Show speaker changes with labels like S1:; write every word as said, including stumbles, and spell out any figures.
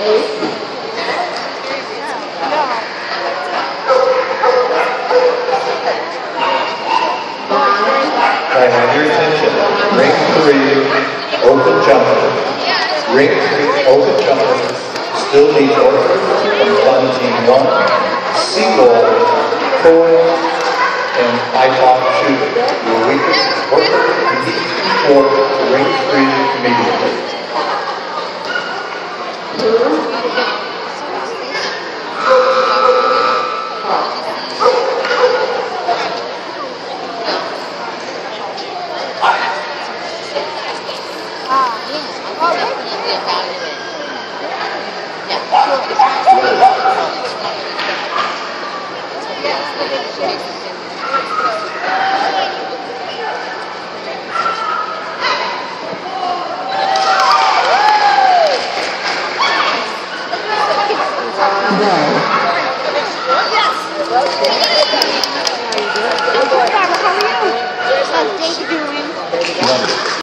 S1: I have your attention. Ring three, open jumper. Ring three, open jumper. Still needs order from fun team one. Seagull, coil, and iPod shooter. Your weakest order needs for ring three immediately.
S2: Yes.